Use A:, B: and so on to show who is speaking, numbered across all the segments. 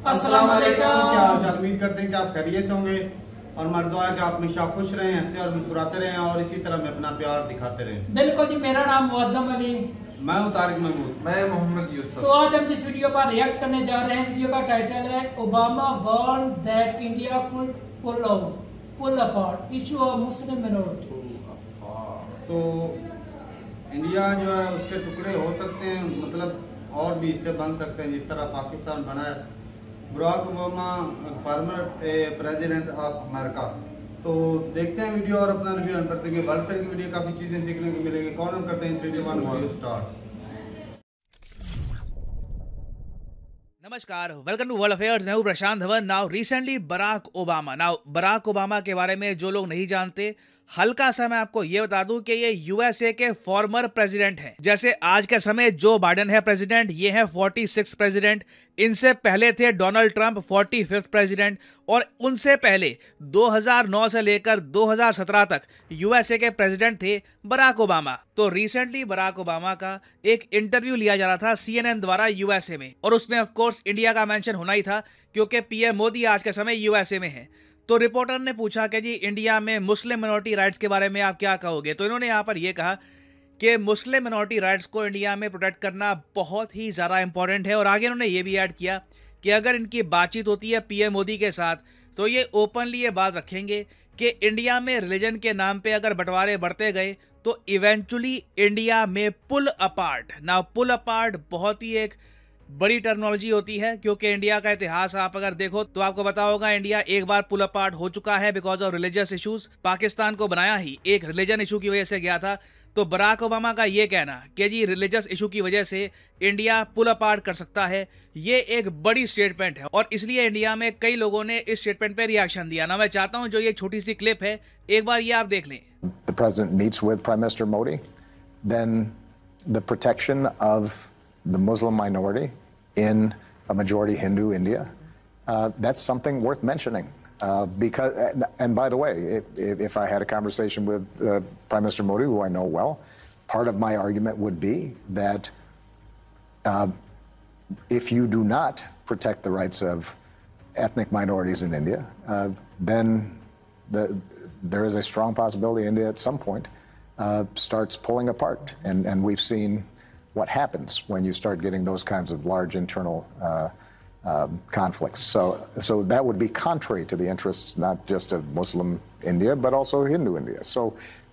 A: अस्सलाम वालेकुम। क्या हाल चाल? उम्मीद करते हैं कि आप खैरियत से होंगे और मर्दों है कि आप हमेशा खुश रहें, हंसते और मुस्कुराते रहें और इसी तरह में अपना प्यार दिखाते रहें।
B: बिल्कुल जी, मेरा नाम मुअज्जम अली,
A: मैं हूं तारिक महमूद,
C: मैं मोहम्मद यूसुफ।
B: तो आज हम जिस वीडियो पर रिएक्ट करने जा रहे हैं, वीडियो का टाइटल है Obama warned that India could pull apart issue of Muslim minority.
A: तो इंडिया जो है उसके टुकड़े हो सकते हैं, मतलब और भी हिस्से बन सकते हैं जिस तरह पाकिस्तान बना है। Barack Obama former president of America. तो देखते हैं वीडियो और अपना रिव्यू ऑन करते हैं। वर्ल्ड फेयर की वीडियो काफी चीजें सीखने को मिलेगी। कौन ऑन करते हैं? 3 2 1 वीडियो स्टार्ट।
D: नमस्कार, वेलकम टू वर्ल्ड अफेयर्स। मैं हूं Prashant Dhawan. Now recently Barack Obama के बारे में जो लोग नहीं जानते, हल्का सा मैं आपको ये बता दूं कि ये यूएसए के फॉर्मर प्रेसिडेंट हैं। जैसे आज के समय जो बाइडेन है प्रेसिडेंट, ये है 46 प्रेसिडेंट। इनसे पहले थे डोनाल्ड ट्रंप 45th प्रेसिडेंट, और उनसे पहले 2009 से लेकर 2017 तक यूएसए के प्रेसिडेंट थे बराक ओबामा। तो रिसेंटली बराक ओबामा का एक इंटरव्यू लिया जा रहा था CNN द्वारा यूएसए में, और उसमें ऑफ कोर्स इंडिया का मेंशन होना ही था क्योंकि पीएम मोदी आज के समय यूएसए में है। तो रिपोर्टर ने पूछा कि जी इंडिया में मुस्लिम मिनॉरिटी राइट्स के बारे में आप क्या कहोगे। तो इन्होंने यहाँ पर यह कहा कि मुस्लिम मिनॉरिटी राइट्स को इंडिया में प्रोटेक्ट करना बहुत ही ज़्यादा इंपॉर्टेंट है। और आगे उन्होंने ये भी ऐड किया कि अगर इनकी बातचीत होती है पीएम मोदी के साथ तो ये ओपनली ये बात रखेंगे कि इंडिया में रिलीजन के नाम पे अगर बंटवारे बढ़ते गए तो इवेंचुअली इंडिया में पुल अपार्ट। ना पुल अपार्ट बहुत ही एक बड़ी टर्मिनोलॉजी होती है, क्योंकि इंडिया का इतिहास आप अगर देखो तो आपको पता होगा इंडिया एक बार पुल अपार्ट हो चुका है because of religious issues. Pakistan को बनाया ही एक रिलीजन इशू की वजह से गया था। तो बराक ओबामा का ये कहना कि जी रिलीजियस इशू की वजह से इंडिया पुल अपार्ट कर सकता है, ये एक बड़ी स्टेटमेंट है और इसलिए इंडिया में कई लोगों ने इस स्टेटमेंट पे रिएक्शन दिया ना। मैं चाहता हूं जो ये छोटी सी क्लिप है एक बार ये आप देख लें।
E: The president meets with Prime Minister Modi, then the protection of the Muslim minority in a majority Hindu India, that's something worth mentioning. Because, and by the way, if I had a conversation with Prime Minister Modi, who I know well, part of my argument would be that if you do not protect the rights of ethnic minorities in India, then there is a strong possibility India at some point starts pulling apart. And we've seen what happens when you start getting those kinds of large internal conflicts. So that would be contrary to the interests not just of Muslim India, but also Hindu India. So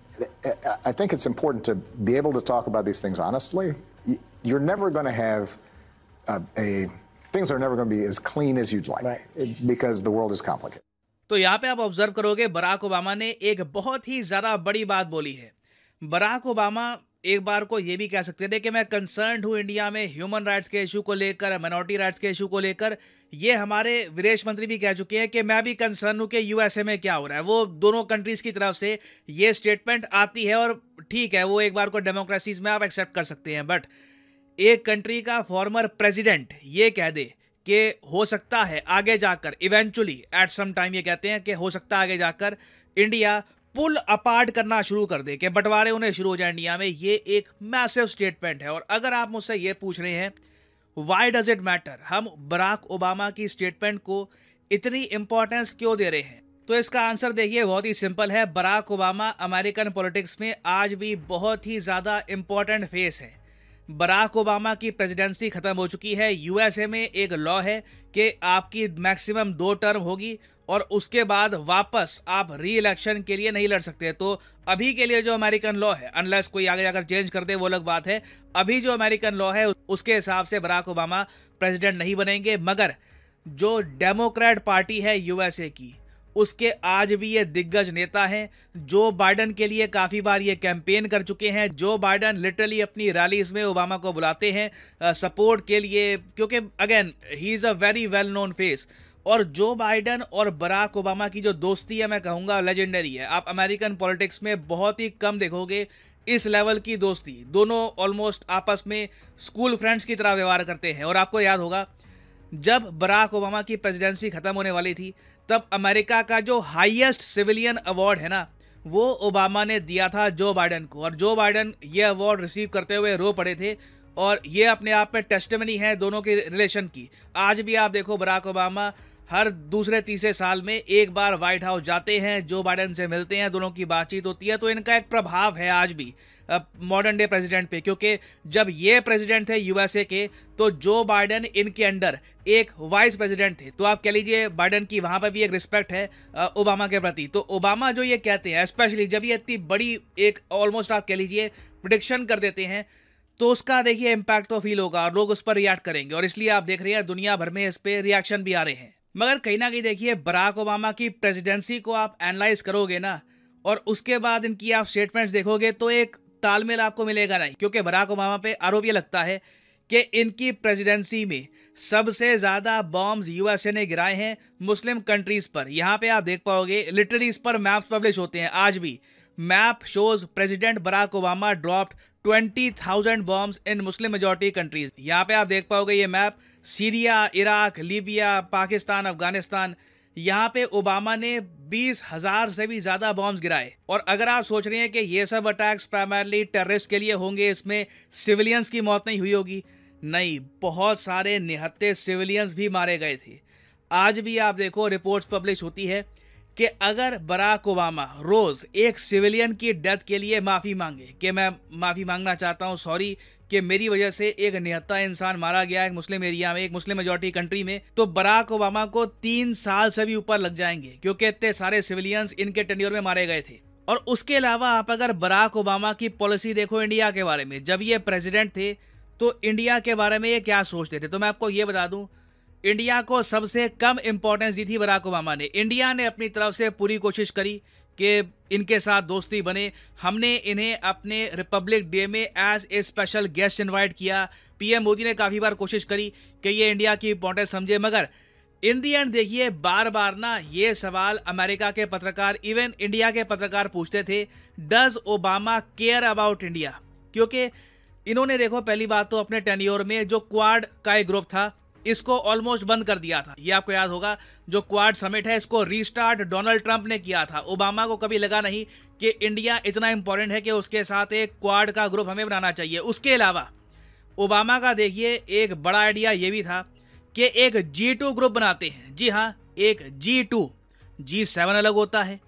E: I think it's important to be able to talk about these things honestly. You're never going to have things are never going to be as clean as you'd like, right? Because the world is complicated.
D: तो यहाँ पे आप observe करोगे Barack Obama ने एक बहुत ही ज़्यादा बड़ी बात बोली है। बराक ओबामा एक बार को ये भी कह सकते थे कि मैं कंसर्न्ड हूँ इंडिया में ह्यूमन राइट्स के इशू को लेकर, माइनॉरिटी राइट्स के इशू को लेकर। ये हमारे विदेश मंत्री भी कह चुके हैं कि मैं भी कंसर्न हूँ कि यूएसए में क्या हो रहा है। वो दोनों कंट्रीज़ की तरफ से ये स्टेटमेंट आती है और ठीक है, वो एक बार को डेमोक्रेसीज में आप एक्सेप्ट कर सकते हैं, बट एक कंट्री का फॉर्मर प्रेसिडेंट ये कह दे कि हो सकता है आगे जाकर इवेंचुअली एट सम टाइम, ये कहते हैं कि हो सकता है आगे जाकर इंडिया पुल अपार्ट करना शुरू कर दे, कि बंटवारे उन्हें शुरू हो जाए इंडिया में, ये एक मैसिव स्टेटमेंट है। और अगर आप मुझसे ये पूछ रहे हैं व्हाई डज इट मैटर, हम बराक ओबामा की स्टेटमेंट को इतनी इंपॉर्टेंस क्यों दे रहे हैं, तो इसका आंसर देखिए बहुत ही सिंपल है। बराक ओबामा अमेरिकन पॉलिटिक्स में आज भी बहुत ही ज़्यादा इंपॉर्टेंट फेस है। बराक ओबामा की प्रेसिडेंसी खत्म हो चुकी है। यूएसए में एक लॉ है कि आपकी मैक्सिमम 2 टर्म होगी और उसके बाद वापस आप री इलेक्शन के लिए नहीं लड़ सकते। तो अभी के लिए जो अमेरिकन लॉ है, अनलेस कोई आगे जाकर चेंज कर दे वो अलग बात है, अभी जो अमेरिकन लॉ है उसके हिसाब से बराक ओबामा प्रेसिडेंट नहीं बनेंगे। मगर जो डेमोक्रेट पार्टी है यूएसए की, उसके आज भी ये दिग्गज नेता हैं। जो बाइडन के लिए काफ़ी बार ये कैंपेन कर चुके हैं। जो बाइडन लिटरली अपनी रैलीज में ओबामा को बुलाते हैं सपोर्ट के लिए, क्योंकि again he is a very well known face. और जो बाइडन और बराक ओबामा की जो दोस्ती है, मैं कहूँगा लेजेंडरी है। आप अमेरिकन पॉलिटिक्स में बहुत ही कम देखोगे इस लेवल की दोस्ती। दोनों ऑलमोस्ट आपस में स्कूल फ्रेंड्स की तरह व्यवहार करते हैं। और आपको याद होगा जब बराक ओबामा की प्रेसिडेंसी खत्म होने वाली थी, तब अमेरिका का जो हाईएस्ट सिविलियन अवार्ड है ना, वो ओबामा ने दिया था जो बाइडन को, और जो बाइडन ये अवार्ड रिसीव करते हुए रो पड़े थे। और ये अपने आप में टेस्टिमनी है दोनों के रिलेशन की। आज भी आप देखो बराक ओबामा हर दूसरे तीसरे साल में एक बार व्हाइट हाउस जाते हैं, जो बाइडन से मिलते हैं, दोनों की बातचीत होती है। तो इनका एक प्रभाव है आज भी मॉडर्न डे प्रेसिडेंट पे, क्योंकि जब ये प्रेसिडेंट थे यूएसए के तो जो बाइडन इनके अंडर एक वाइस प्रेसिडेंट थे। तो आप कह लीजिए बाइडन की वहाँ पर भी एक रिस्पेक्ट है ओबामा के प्रति। तो ओबामा जो ये कहते हैं, स्पेशली जब ये इतनी बड़ी एक ऑलमोस्ट आप कह लीजिए प्रेडिक्शन कर देते हैं, तो उसका देखिए इम्पैक्ट तो फील होगा और लोग उस पर रिएक्ट करेंगे। और इसलिए आप देख रहे हैं दुनिया भर में इस पर रिएक्शन भी आ रहे हैं। मगर कहीं ना कहीं देखिए बराक ओबामा की प्रेसिडेंसी को आप एनालाइज करोगे ना, और उसके बाद इनकी आप स्टेटमेंट्स देखोगे तो एक तालमेल आपको मिलेगा नहीं। क्योंकि बराक ओबामा पे आरोप ये लगता है कि इनकी प्रेसिडेंसी में सबसे ज़्यादा बॉम्ब्स यूएसए ने गिराए हैं मुस्लिम कंट्रीज़ पर। यहाँ पे आप देख पाओगे लिटरली इस पर मैप्स पब्लिश होते हैं आज भी। Map shows president Barack Obama dropped 20,000 bombs in Muslim majority countries. यहाँ पे आप देख पाओगे ये map Syria, Iraq, Libya, Pakistan, Afghanistan, यहाँ पे ओबामा ने 20,000 से भी ज़्यादा बॉम्ब्स गिराए। और अगर आप सोच रहे हैं कि ये सब अटैक्स प्राइमरली टेररिस्ट के लिए होंगे, इसमें सिविलियंस की मौत नहीं हुई होगी, नहीं, बहुत सारे निहत्थे सिविलियंस भी मारे गए थे। आज भी आप देखो रिपोर्ट्स पब्लिश होती है कि अगर बराक ओबामा रोज़ एक सिविलियन की डेथ के लिए माफ़ी मांगे कि मैं माफ़ी मांगना चाहता हूँ, सॉरी कि मेरी वजह से एक निहत्था इंसान मारा गया एक मुस्लिम एरिया में, एक मुस्लिम मेजॉरिटी कंट्री में, तो बराक ओबामा को 3 साल से भी ऊपर लग जाएंगे, क्योंकि इतने सारे सिविलियंस इनके टेन्योर में मारे गए थे। और उसके अलावा आप अगर बराक ओबामा की पॉलिसी देखो इंडिया के बारे में, जब ये प्रेसिडेंट थे तो इंडिया के बारे में ये क्या सोचते थे, तो मैं आपको ये बता दूं, इंडिया को सबसे कम इंपॉर्टेंस दी थी बराक ओबामा ने। इंडिया ने अपनी तरफ से पूरी कोशिश करी कि इनके साथ दोस्ती बने। हमने इन्हें अपने रिपब्लिक डे में as a special guest invite किया। पीएम मोदी ने काफ़ी बार कोशिश करी कि ये इंडिया की इंपॉर्टेंस समझे, मगर इन दी एंड देखिए बार बार ना ये सवाल अमेरिका के पत्रकार, इवन इंडिया के पत्रकार पूछते थे, does Obama care about India? क्योंकि इन्होंने देखो पहली बात तो अपने टेन्योर में जो क्वाड का एक ग्रुप था इसको ऑलमोस्ट बंद कर दिया था। ये आपको याद होगा, जो क्वाड समिट है इसको रीस्टार्ट डोनाल्ड ट्रंप ने किया था। ओबामा को कभी लगा नहीं कि इंडिया इतना इंपॉर्टेंट है कि उसके साथ एक क्वाड का ग्रुप हमें बनाना चाहिए। उसके अलावा ओबामा का देखिए एक बड़ा आइडिया ये भी था कि एक G2 ग्रुप बनाते हैं। जी हाँ, एक G2, G7 अलग होता है,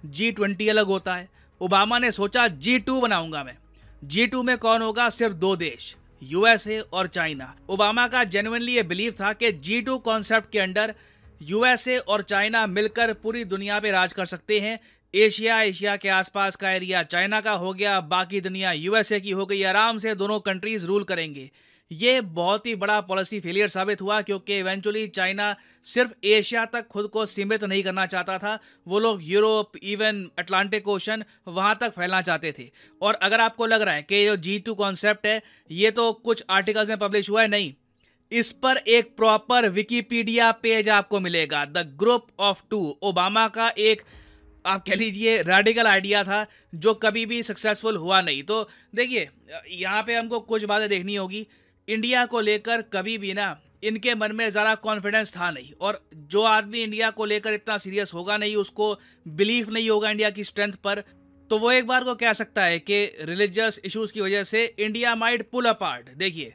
D: G20 अलग होता है। ओबामा ने सोचा G2 बनाऊंगा मैं। G2 में कौन होगा? सिर्फ 2 देश, यूएसए और चाइना। ओबामा का जेन्युइनली ये बिलीव था कि G2 कॉन्सेप्ट के अंडर यूएसए और चाइना मिलकर पूरी दुनिया पे राज कर सकते हैं। एशिया के आसपास का एरिया चाइना का हो गया, बाकी दुनिया यूएसए की हो गई। आराम से दोनों कंट्रीज रूल करेंगे। ये बहुत ही बड़ा पॉलिसी फेलियर साबित हुआ, क्योंकि इवेंचुअली चाइना सिर्फ एशिया तक खुद को सीमित नहीं करना चाहता था। वो लोग यूरोप, इवन अटलांटिक ओशन, वहां तक फैलना चाहते थे। और अगर आपको लग रहा है कि जो G2 कॉन्सेप्ट है ये तो कुछ आर्टिकल्स में पब्लिश हुआ है, नहीं, इस पर एक प्रॉपर विकिपीडिया पेज आपको मिलेगा। द ग्रुप ऑफ 2 ओबामा का एक आप कह लीजिए रेडिकल आइडिया था जो कभी भी सक्सेसफुल हुआ नहीं। तो देखिए यहाँ पे हमको कुछ बातें देखनी होगी। इंडिया को लेकर कभी भी ना इनके मन में ज़रा कॉन्फिडेंस था नहीं, और जो आदमी इंडिया को लेकर इतना सीरियस होगा नहीं, उसको बिलीफ नहीं होगा इंडिया की स्ट्रेंथ पर, तो वो एक बार को कह सकता है कि रिलीजियस इश्यूज़ की वजह से इंडिया माइट पुल अपार्ट। देखिए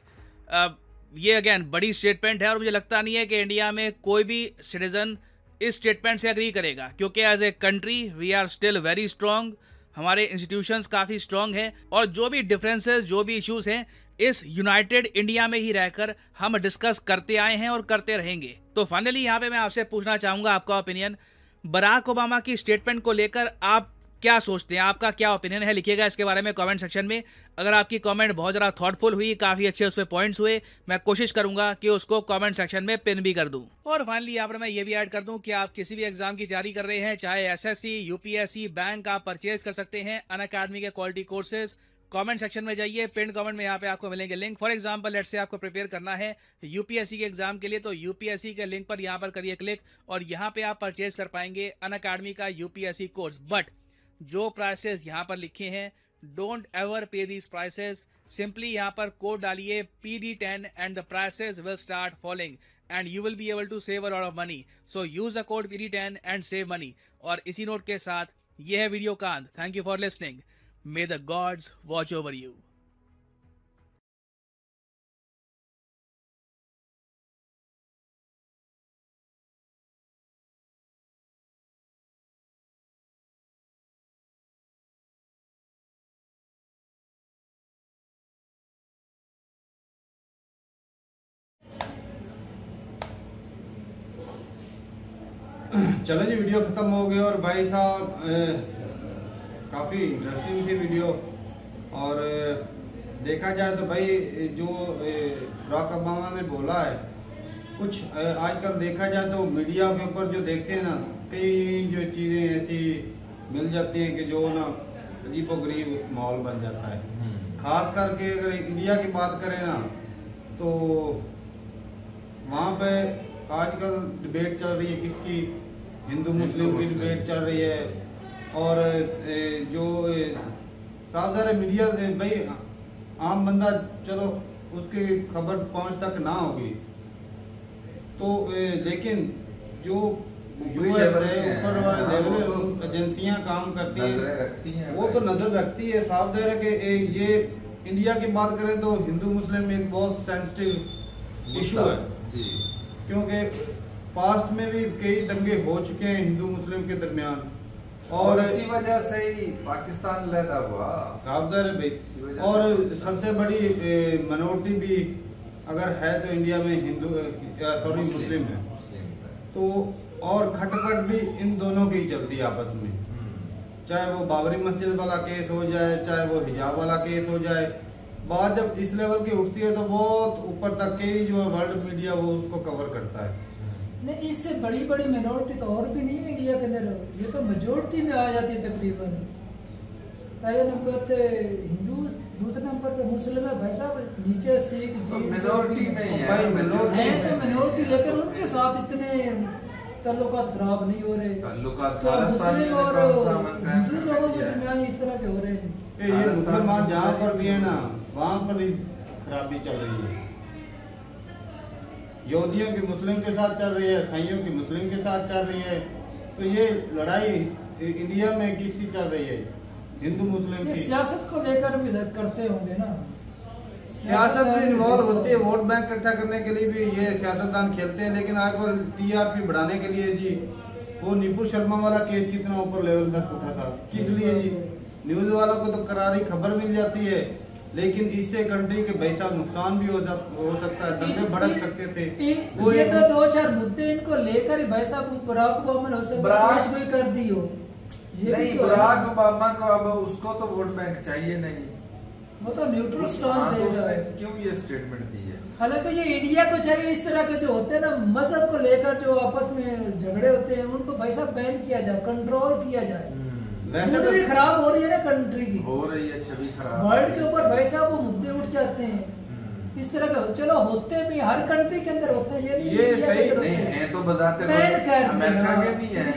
D: ये अगेन बड़ी स्टेटमेंट है, और मुझे लगता नहीं है कि इंडिया में कोई भी सिटीजन इस स्टेटमेंट से एग्री करेगा, क्योंकि as a country we are still very strong, हमारे इंस्टीट्यूशंस काफ़ी स्ट्रॉन्ग हैं, और जो भी डिफरेंसेस, जो भी इश्यूज़ हैं, इस यूनाइटेड इंडिया में ही रहकर हम डिस्कस करते आए हैं और करते रहेंगे। तो फाइनली यहाँ पे मैं आपसे पूछना चाहूँगा आपका ओपिनियन, बराक ओबामा की स्टेटमेंट को लेकर आप क्या सोचते हैं? आपका क्या ओपिनियन है? लिखिएगा इसके बारे में कमेंट सेक्शन में। अगर आपकी कमेंट बहुत ज़्यादा थॉटफुल हुई, काफ़ी अच्छे उसमें पॉइंट्स हुए, मैं कोशिश करूंगा कि उसको कमेंट सेक्शन में पिन भी कर दूं। और फाइनली यहाँ पर मैं ये भी ऐड कर दूं कि आप किसी भी एग्जाम की तैयारी कर रहे हैं, चाहे एसएससी, यूपीएससी, बैंक, आप परचेज कर सकते हैं अनअकैडमी के क्वालिटी कोर्सेज। कमेंट सेक्शन में जाइए, पिन कमेंट में यहाँ पे आपको मिलेंगे link. For example let's say आपको प्रिपेयर करना है यूपीएससी के एग्जाम के लिए, तो यूपीएससी के लिंक पर यहाँ पर करिए क्लिक, और यहाँ पे आप परचेज कर पाएंगे अनअकैडमी का यूपीएससी कोर्स। बट जो प्राइसेस यहाँ पर लिखे हैं, don't ever pay these prices. Simply यहाँ पर कोड डालिए PD10 and the prices will start falling and you will be able to save a lot of money. So use the code PD10 and save money. और इसी note के साथ ये है video का अंत। Thank you for listening. May the gods watch over you.
A: चलो जी, वीडियो ख़त्म हो गई। और भाई साहब काफ़ी इंटरेस्टिंग थी वीडियो। और देखा जाए तो भाई जो बराक ओबामा ने बोला है, कुछ आजकल देखा जाए तो मीडिया के ऊपर जो देखते हैं ना, कई जो चीज़ें ऐसी मिल जाती हैं कि जो ना अजीबोगरीब माहौल बन जाता है। खास करके अगर इंडिया की बात करें ना, तो वहाँ पे आजकल डिबेट चल रही है किसकी, हिंदू मुस्लिम की डिबेट चल रही है। और जो साफ ज़ाहिर मीडिया भाई आम बंदा चलो उसकी खबर पहुंच तक ना होगी तो लेकिन जो यूएस है ऊपर वाले लेवल एजेंसियां काम करती हैं वो तो नजर रखती है। साफ ज़ाहिर है कि ये इंडिया की बात करें तो हिंदू मुस्लिम एक बहुत सेंसिटिव इशू है, क्योंकि पास्ट में भी कई दंगे हो चुके हैं हिंदू मुस्लिम के दरमियान, और
C: इसी वजह से ही पाकिस्तान लहदा हुआ।
A: साफ ज़ाहिर है भाई। और सबसे बड़ी मिनॉरिटी भी अगर है तो इंडिया में हिंदू सॉरी मुस्लिम है। तो और खटपट भी इन दोनों की चलती है आपस में, चाहे वो बाबरी मस्जिद वाला केस हो जाए, चाहे वो हिजाब वाला केस हो जाए। बात जब इस लेवल की उठती है तो बहुत ऊपर तक के जो वर्ल्ड मीडिया वो उसको कवर करता है।
B: नहीं, इससे बड़ी बड़ी मिनॉरिटी तो और भी नहीं है इंडिया के अंदर, ये तो मेजोरिटी में आ जाती है तकरीबन। पहले नंबर पे हिंदू, दूसरे नंबर पे मुस्लिम है भाई साहब, नीचे सिख जी
C: मिनॉरिटी में ही
A: भाई
C: है,
B: मिनॉरिटी, लेकिन उनके साथ इतने ताल्लुकात खराब नहीं हो रहे।
C: ताल्लुकात
B: मुस्लिम और हिंदू लोगों के दरमियान इस तरह के हो रहे हैं।
A: ये मुसलमान जहाँ पर भी है ना वहाँ पर ही खराबी चल रही है। यहूदियों की मुस्लिम के साथ चल रही है, ईसाइयों की मुस्लिम के साथ चल रही है। तो ये लड़ाई इंडिया में किसकी चल रही है, हिंदू मुस्लिम की।
B: सियासत को लेकर भी करते होंगे ना,
A: सियासत भी इन्वॉल्व होती है, वोट बैंक इकट्ठा करने के लिए भी ये सियासतदान खेलते हैं। लेकिन आजकल टीआरपी बढ़ाने के लिए जी वो नीपुर शर्मा वाला केस कितना ऊपर लेवल तक उठा था, किस लिए जी? न्यूज वालों को तो करारी खबर मिल जाती है, लेकिन इससे कंट्री के भाई साहब नुकसान भी हो सकता है, दंगे भड़क सकते थे।
B: वो ये तो 2-4 मुद्दे इनको लेकर ही भाई साहब बराक ओबामा ने कोई कर दी हो।
C: नहीं, बराक ओबामा को अब उसको तो वोट बैंक चाहिए नहीं,
B: वो तो न्यूट्रल स्टांस देगा।
C: क्यों ये स्टेटमेंट दी है?
B: हालांकि ये इंडिया को चाहिए, इस तरह के जो होते हैं ना मजहब को लेकर जो आपस में झगड़े होते हैं उनको भाई साहब बैन किया जाए, कंट्रोल किया जाए। वैसे तो भी खराब हो रही है ना कंट्री की,
C: हो रही है छवि खराब,
B: वर्ल्ड के ऊपर भाई साहब वो मुद्दे उठ जाते हैं इस तरह के। चलो होते भी हर कंट्री के अंदर होते हैं, ये नहीं
A: ये सही
C: नहीं है तो बताते अमेरिका के भी हैं,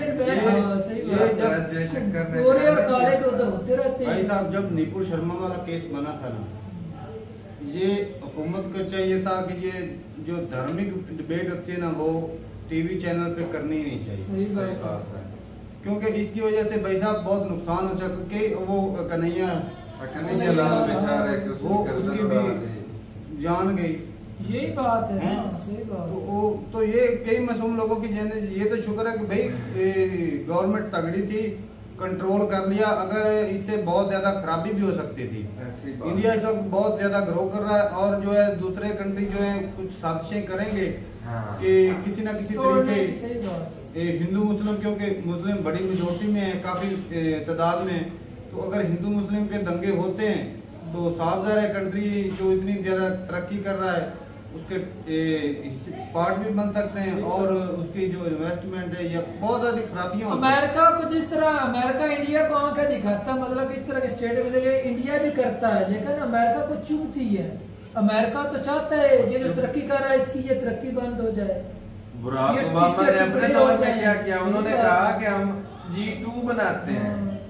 B: गोरे और काले के उधर होते रहते हैं।
A: भाई साहब जब नीपुर शर्मा वाला केस बना था ना, ये हुकूमत को चाहिए था कि ये जो धार्मिक डिबेट होती है ना वो टीवी चैनल पे करनी ही नहीं चाहिए।
B: सही बात है,
A: क्योंकि इसकी वजह से भाई साहब बहुत नुकसान हो सकता कि वो कन्हैया
C: बेचारे
A: वो उसकी भी जान गई।
B: यही बात है ना, सही बात।
A: तो ये कई मासूम लोगों की जान, ये तो शुक्र है कि भाई गवर्नमेंट तगड़ी थी, कंट्रोल कर लिया, अगर इससे बहुत ज्यादा खराबी भी हो सकती थी। इंडिया इस वक्त बहुत ज्यादा ग्रो कर रहा है और जो है दूसरे कंट्री जो है कुछ साजिशें करेंगे कि किसी ना किसी तरीके हिंदू मुस्लिम, क्योंकि मुस्लिम बड़ी मेजोरिटी में है काफी तादाद में, तो अगर हिंदू मुस्लिम के दंगे होते हैं तो साफ ज़ाहिर है कंट्री जो इतनी ज्यादा तरक्की कर रहा है उसके पार्ट भी बन सकते हैं और उसकी जो इन्वेस्टमेंट है या बहुत ज्यादा खराबियां।
B: अमेरिका को जिस तरह अमेरिका इंडिया को आंखें दिखाता है, मतलब इस तरह के स्टेट में इंडिया भी करता है, लेकिन अमेरिका को चुभती है। अमेरिका तो चाहता है ये जो तरक्की कर रहा है इसकी ये तरक्की बंद हो जाए।
C: बराक ओबामा ने अपने दौर में क्या किया, उन्होंने कहा कि हम G2 बनाते हैं,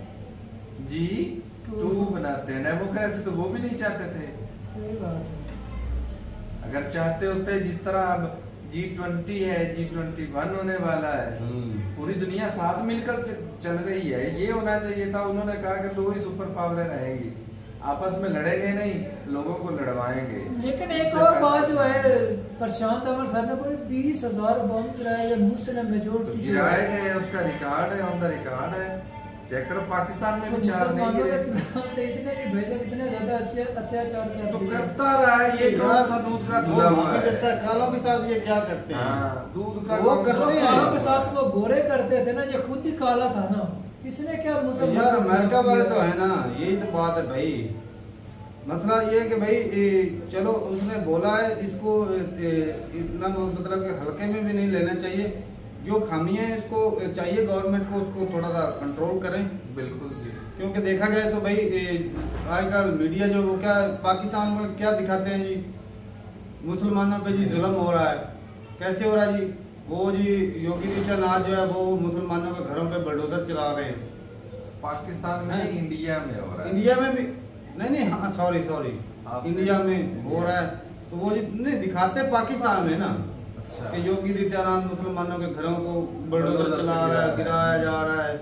C: G2 बनाते हैं। डेमोक्रेसी तो वो भी नहीं चाहते थे।
B: सही बात है।
C: अगर चाहते होते जिस तरह अब G20 है, G21 होने वाला है, पूरी दुनिया साथ मिलकर चल रही है, ये होना चाहिए था। उन्होंने कहा कि 2 ही सुपर पावरें रहेंगी, आपस में लड़ेंगे नहीं, लोगों को लड़वाएंगे।
B: लेकिन एक और बात जो है, प्रशांत अमर सर ने बोली 20,000 बम गिराए मुस्लिम मेजोरिटी
C: गिराए गए, उसका रिकॉर्ड है, ऑन द रिकॉर्ड है, चेक करो। पाकिस्तान में भी 4 नहीं गिरे,
B: इतने भी भेजा, इतने ज्यादा अत्याचार
C: तो करता रहा है। ये कौन सा दूध का धुला हुआ है?
A: कालों के साथ ये क्या करते हैं?
C: दूध का
A: वो करते हैं।
B: कालों के साथ वो गोरे करते थे ना, ये खुद ही काला था ना, इसने क्या मुसलमान
A: यार अमेरिका वाले तो है ना, यही तो बात है भाई। मसला ये है कि भाई चलो उसने बोला है, इसको इतना मतलब कि हल्के में भी नहीं लेना चाहिए। जो खामियां हैं इसको चाहिए गवर्नमेंट को उसको थोड़ा सा कंट्रोल करें।
C: बिल्कुल जी,
A: क्योंकि देखा जाए तो भाई आजकल मीडिया जो वो क्या पाकिस्तान में क्या दिखाते हैं जी, मुसलमानों पे जी जुल्म हो रहा है। कैसे हो रहा है जी? वो जी योगी आदित्यनाथ जो है वो मुसलमानों के घरों पे बुलडोजर चला रहे हैं।
C: पाकिस्तान में, इंडिया में हो रहा है।
A: इंडिया में भी नहीं, हाँ सॉरी इंडिया में हो रहा है। तो वो नहीं दिखाते पाकिस्तान में ना,
C: अच्छा,
A: कि योगी आदित्यनाथ मुसलमानों के घरों को बुलडोजर चला रहा है, गिराया जा रहा है।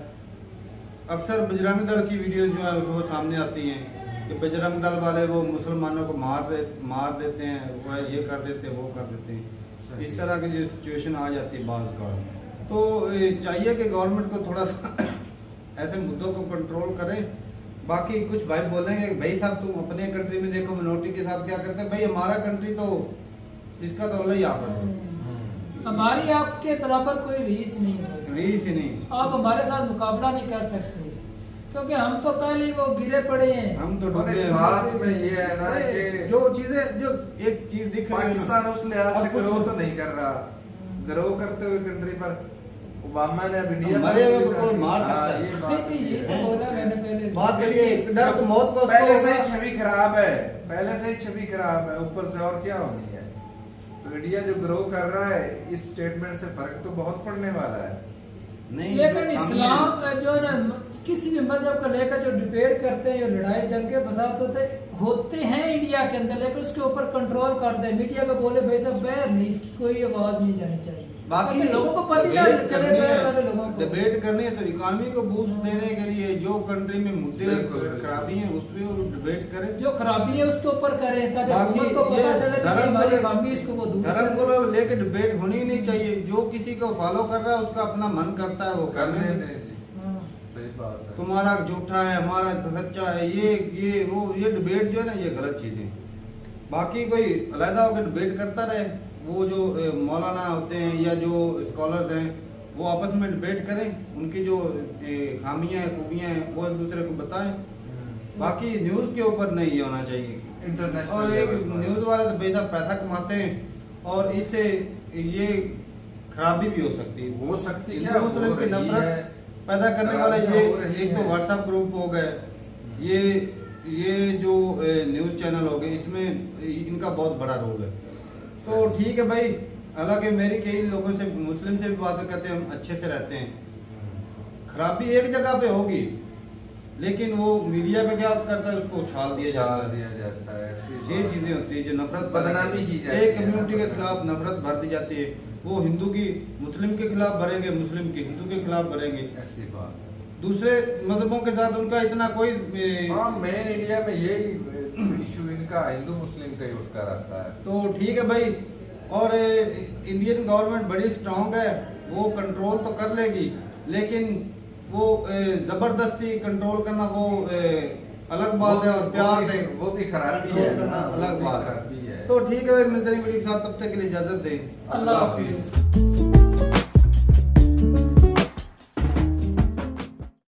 A: अक्सर बजरंग दल की वीडियो जो है वो सामने आती हैं कि बजरंग दल वाले वो मुसलमानों को मार देते हैं, वो ये कर देते हैं, वो कर देते हैं। इस तरह की जो सिचुएशन आ जाती है बाज़ का, तो चाहिए कि गवर्नमेंट को थोड़ा सा ऐसे मुद्दों को कंट्रोल करें। बाकी कुछ भाई बोलेंगे भाई साहब तुम अपने कंट्री में देखो मिनोरिटी के साथ क्या करते हैं। भाई हमारा कंट्री तो इसका तो अल्लाह ही आप है,
B: हमारी आपके बराबर कोई रीस नहीं है,
A: रीस ही नहीं।
B: आप हमारे साथ मुकाबला नहीं कर सकते, क्योंकि हम तो पहले ही वो गिरे पड़े हैं।
A: हम तो
C: साथ में ये है ना कि
A: जो चीजें जो एक चीज दिख रही है
C: पाकिस्तान उस लिहाज से ग्रो तो नहीं कर रहा, ग्रो करते हुए कंट्री पर ओबामा ने वीडियो
A: मरे हुए को कोई मार सकता है।
B: ये तो बोला मैंने पहले,
A: बात करिए डर को मौत को
C: पहले से ही छवि खराब है, पहले से ही छवि खराब है, ऊपर से और क्या होनी है। तो इंडिया जो ग्रो कर रहा है, इस स्टेटमेंट से फर्क तो बहुत पड़ने वाला है।
A: नहीं,
B: लेकिन इस्लाम जो ना किसी भी मजहब को लेकर जो डिबेट करते हैं, जो लड़ाई दंगे फसाद होते हैं इंडिया के अंदर, लेकिन उसके ऊपर कंट्रोल कर दे। मीडिया को बोले भाई साहब बैर नहीं, इसकी कोई आवाज नहीं जानी चाहिए।
A: बाकी
B: लोगों को पता ही ना चले, बैर वाले लोगों को
A: डिबेट करनी है तो इकोनॉमी को बूस्ट देने के लिए जो कंट्री में मुद्दे खराबी हैं उस पर डिबेट करें,
B: जो खराबी है उसके ऊपर करें, ताकि
A: बाकी
B: हुकूमत को पता
A: ये
B: चले कि
A: धर्म
B: हमारी
A: को-
B: खामी इसको वो दूर
A: धर्म
B: करें।
A: को लेके डिबेट होनी ही नहीं चाहिए। जो किसी को फॉलो कर रहा है उसका अपना मन करता है वो करने
C: करने
A: दे।
C: दें जी,
B: हाँ।
C: सही बात है।
A: तुम्हारा झूठा है हमारा सच्चा है, ये वो ये डिबेट जो है ना ये गलत चीज है। बाकी कोई अलहदा होकर डिबेट करता रहे, वो जो मौलाना होते हैं या जो स्कॉलर्स हैं वो आपस में डिबेट करें, उनकी जो खामियां हैं खूबियां हैं वो एक दूसरे को बताएं। बाकी न्यूज के ऊपर नहीं ये होना चाहिए।
C: इंटरनेशनल
A: और एक
C: लेवल पर।
A: न्यूज वाले तो बेशक पैसा कमाते हैं और इससे ये खराबी भी हो सकती है।
C: हो सकती
A: हिंदू
C: क्या
A: मुस्लिम की
C: हो रही
A: नफरत
C: है,
A: पैदा करने वाले
C: खराबियां हो रही
A: एक तो
C: हैं।
A: व्हाट्सएप ग्रुप हो गए, ये जो न्यूज चैनल हो गए, इसमें इनका बहुत बड़ा रोल है। तो ठीक है भाई, हालांकि मेरी कई लोगों से मुस्लिम से भी बात करते हैं, हम अच्छे से रहते हैं। खराबी एक जगह पे होगी लेकिन वो मीडिया पे क्या करता है उसको उछाल दिया जाता है।
C: दिया जाता है, ऐसी
A: ये
C: बात।
A: चीजें होती है जो नफरत
C: बदनामी की जाती है।
A: एक कम्युनिटी के खिलाफ नफरत भर दी जाती है। वो हिंदू की मुस्लिम के खिलाफ भरेंगे, मुस्लिम के हिंदू के खिलाफ भरेंगे।
C: ऐसी बात है।
A: दूसरे मजहबों के साथ उनका इतना कोई
C: हाँ, मेन इंडिया में यही इशू इनका हिंदू मुस्लिम का ही उठकर आता है।
A: तो ठीक है भाई। और इंडियन गवर्नमेंट बड़ी स्ट्रांग है, वो कंट्रोल तो कर लेगी, लेकिन वो जबरदस्ती कंट्रोल करना वो अलग बात है। और प्यार से
C: वो भी खराबी
A: कंट्रोल
C: है,
A: करना अलग बात
C: खराबी
A: है।
C: है।
A: तो ठीक है भाई, मिलते हैं वीडियो के साथ, तब तक के लिए इजाजत दें।
B: अल्लाह हाफिज।